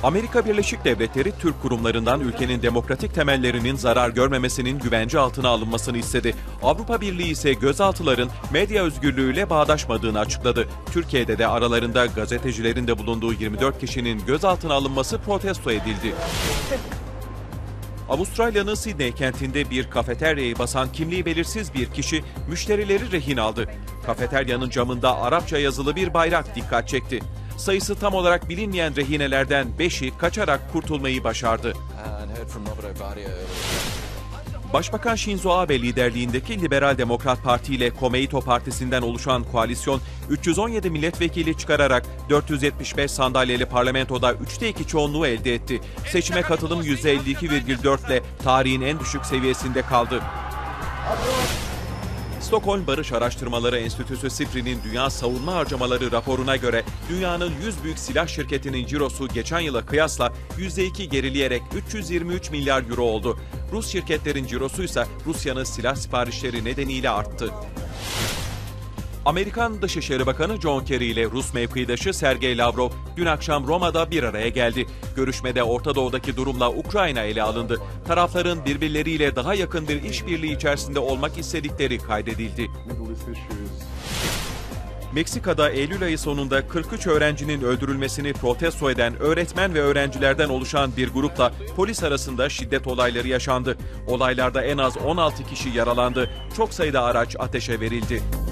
Amerika Birleşik Devletleri, Türk kurumlarından ülkenin demokratik temellerinin zarar görmemesinin güvence altına alınmasını istedi. Avrupa Birliği ise gözaltıların medya özgürlüğüyle bağdaşmadığını açıkladı. Türkiye'de de aralarında gazetecilerin de bulunduğu 24 kişinin gözaltına alınması protesto edildi. Avustralya'nın Sydney kentinde bir kafeteryayı basan kimliği belirsiz bir kişi müşterileri rehin aldı. Kafeteryanın camında Arapça yazılı bir bayrak dikkat çekti. Sayısı tam olarak bilinmeyen rehinelerden 5'i kaçarak kurtulmayı başardı. Başbakan Shinzo Abe liderliğindeki Liberal Demokrat Parti ile Komeito Partisi'nden oluşan koalisyon 317 milletvekili çıkararak 475 sandalyeli parlamentoda 3'te 2 çoğunluğu elde etti. Seçime katılım %52,4 ile tarihin en düşük seviyesinde kaldı. Stockholm Barış Araştırmaları Enstitüsü SIPRI'nin Dünya Savunma Harcamaları raporuna göre dünyanın 100 büyük silah şirketinin cirosu geçen yıla kıyasla %2 gerileyerek 323 milyar euro oldu. Rus şirketlerin cirosu ise Rusya'nın silah siparişleri nedeniyle arttı. Amerikan Dışişleri Bakanı John Kerry ile Rus mevkidaşı Sergey Lavrov dün akşam Roma'da bir araya geldi. Görüşmede Orta Doğu'daki durumla Ukrayna ele alındı. Tarafların birbirleriyle daha yakın bir işbirliği içerisinde olmak istedikleri kaydedildi. Meksika'da Eylül ayı sonunda 43 öğrencinin öldürülmesini protesto eden öğretmen ve öğrencilerden oluşan bir grupla polis arasında şiddet olayları yaşandı. Olaylarda en az 16 kişi yaralandı. Çok sayıda araç ateşe verildi.